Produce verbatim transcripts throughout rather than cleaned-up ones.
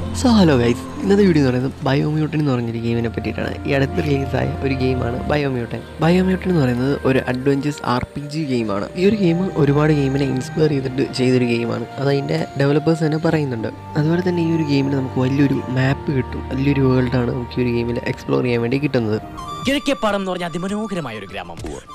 So hello guys, ഇന്നത്തെ video എന്ന് പറയുന്നത് ബയോമ്യൂട്ടൻ എന്ന് പറഞ്ഞൊരു ഗെയിമിനെ പറ്റിയിട്ടാണ്. ഈ അടുത്ത് റിലീസായ ഒരു ഗെയിമാണ് ബയോമ്യൂട്ടൻ. ബയോമ്യൂട്ടൻ എന്ന് പറയുന്നത് ഒരു അഡ്വഞ്ചേഴ്സ് ആർ പി ജി ഗെയിമാണ്. ഈ ഒരു ഗെയിം ഒരുപാട് ഗെയിമിനെ ഇൻസ്പയർ ചെയ്തിട്ട് ചെയ്തൊരു ഗെയിമാണ്. അത് അതിൻ്റെ ഡെവലപ്പേഴ്സ് തന്നെ പറയുന്നുണ്ട്. അതുപോലെ തന്നെ ഈ ഒരു ഗെയിമിൽ നമുക്ക് വലിയൊരു മാപ്പ് കിട്ടും, വലിയൊരു വേൾഡാണ് നമുക്ക് ഈ ഒരു ഗെയിമിൽ എക്സ്പ്ലോർ ചെയ്യാൻ വേണ്ടി കിട്ടുന്നത്. കിഴക്കേപ്പാടം എന്ന് പറഞ്ഞാൽ അതിമനോഹരമായ ഒരു ഗ്രാമം.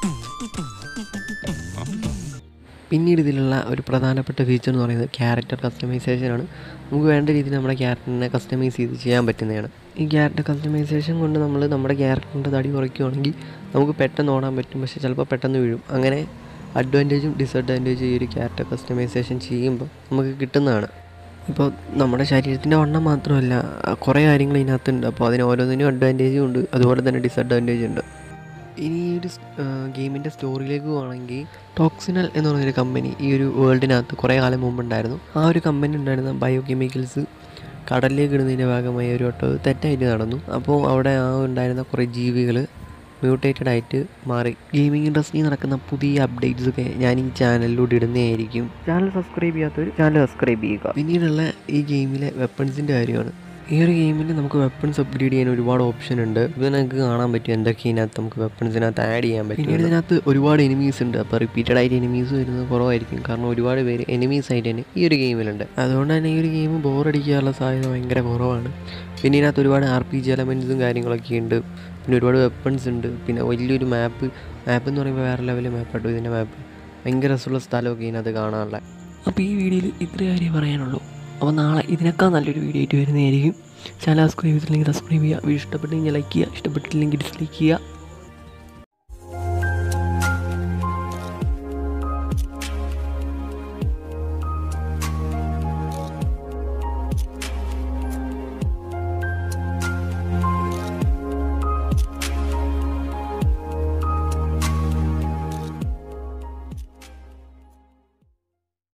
പിന്നീട് ഇതിലുള്ള ഒരു പ്രധാനപ്പെട്ട ഫീച്ചർ എന്ന് പറയുന്നത് ക്യാരക്ടർ കസ്റ്റമൈസേഷനാണ്. നമുക്ക് വേണ്ട രീതിയിൽ നമ്മുടെ ക്യാരക്ടറിനെ കസ്റ്റമൈസ് ചെയ്ത് ചെയ്യാൻ പറ്റുന്നതാണ്. ഈ ക്യാരക്ടർ കസ്റ്റമൈസേഷൻ കൊണ്ട് നമ്മൾ നമ്മുടെ ക്യാരക്ടറിൻ്റെ തടി കുറയ്ക്കുകയാണെങ്കിൽ നമുക്ക് പെട്ടെന്ന് ഓടാൻ പറ്റും, പക്ഷേ ചിലപ്പോൾ പെട്ടെന്ന് വീഴും. അങ്ങനെ അഡ്വാൻറ്റേജും ഡിസഡ്വാൻറ്റേജും ഈ ഒരു ക്യാരക്ടർ കസ്റ്റമൈസേഷൻ ചെയ്യുമ്പോൾ നമുക്ക് കിട്ടുന്നതാണ്. ഇപ്പോൾ നമ്മുടെ ശരീരത്തിൻ്റെ വണ്ണം മാത്രമല്ല, കുറേ കാര്യങ്ങൾ ഇതിനകത്തുണ്ട്. അപ്പോൾ അതിന് ഓരോന്നിനും അഡ്വാൻറ്റേജും ഉണ്ട്, അതുപോലെ തന്നെ ഡിസഡ്വാൻറ്റേജും ഉണ്ട്. ഇനി ഈ ഒരു ഗെയിമിൻ്റെ സ്റ്റോറിയിലേക്ക് പോകണമെങ്കിൽ, ടോക്സിനൽ എന്ന് പറഞ്ഞൊരു കമ്പനി ഈ ഒരു വേൾഡിനകത്ത് കുറേ കാലം മുമ്പുണ്ടായിരുന്നു. ആ ഒരു കമ്പനി ഉണ്ടായിരുന്ന ബയോ കെമിക്കൽസ് കടലിലേക്ക് ഇടുന്നതിൻ്റെ ഭാഗമായി ഒരു വട്ടം തെറ്റായിട്ട് നടന്നു. അപ്പോൾ അവിടെ ആ ഉണ്ടായിരുന്ന കുറേ ജീവികൾ മ്യൂട്ടേറ്റഡ് ആയിട്ട് മാറി. ഗെയിമിംഗ് ഇൻഡസ്ട്രിയിൽ നടക്കുന്ന പുതിയ അപ്ഡേറ്റ്സൊക്കെ ഞാൻ ഈ ചാനലിലൂടെ ഇടുന്നതായിരിക്കും. ചാനൽ സബ്സ്ക്രൈബ് ചെയ്യാത്തവർ ചാനൽ സബ്സ്ക്രൈബ് ചെയ്യുക. പിന്നീടുള്ള ഈ ഗെയിമിലെ വെപ്പൺസിൻ്റെ കാര്യമാണ്. ഈ ഒരു ഗെയിമിൽ നമുക്ക് വെപ്പൺസ് അപ്ഗ്രേഡ് ചെയ്യാൻ ഒരുപാട് ഓപ്ഷൻ ഉണ്ട്. ഇത് നമുക്ക് കാണാൻ പറ്റും എന്തൊക്കെ ഇതിനകത്ത് നമുക്ക് വെപ്പൺസിനകത്ത് ആഡ് ചെയ്യാൻ പറ്റും. പിന്നീട് ഇതിനകത്ത് ഒരുപാട് എനിമീസ് ഉണ്ട്. അപ്പോൾ റിപ്പീറ്റഡ് ആയിട്ട് എനിമീസ് വരുന്നത് കുറവായിരിക്കും, കാരണം ഒരുപാട് പേര് എനിമീസ് ആയിട്ട് തന്നെ ഈ ഒരു ഗെയിമിലുണ്ട്. അതുകൊണ്ട് തന്നെ ഈ ഒരു ഗെയിം ബോറടിക്കാനുള്ള സാധ്യത ഭയങ്കര കുറവാണ്. പിന്നെ ഇതിനകത്ത് ഒരുപാട് ആർ പി ജി എലമെൻറ്റ്സും കാര്യങ്ങളൊക്കെ ഉണ്ട്. പിന്നെ ഒരുപാട് വെപ്പൺസ് ഉണ്ട്. പിന്നെ വലിയൊരു മാപ്പ് മാപ്പ് എന്ന് പറയുമ്പോൾ വേറെ ലെവൽ മാപ്പാട്ടോ ഇതിൻ്റെ മാപ്പ്. ഭയങ്കര രസമുള്ള സ്ഥലമൊക്കെ ഇതിനകത്ത് കാണാനുള്ള. അപ്പോൾ ഈ വീഡിയോയിൽ ഇത്ര കാര്യം പറയാനുള്ളൂ. അപ്പോൾ നാളെ ഇതിനേക്കാൾ നല്ലൊരു വീഡിയോ ആയിട്ട് വരുന്നതായിരിക്കും. ചാനൽ സബ്സ്ക്രൈബ് ചെയ്തില്ലെങ്കിൽ സബ്സ്ക്രൈബ് ചെയ്യുക. വീഡിയോ ഇഷ്ടപ്പെട്ടെങ്കിൽ ലൈക്ക് ചെയ്യുക, ഇഷ്ടപ്പെട്ടില്ലെങ്കിൽ ഡിസ്ലൈക്ക് ചെയ്യുക.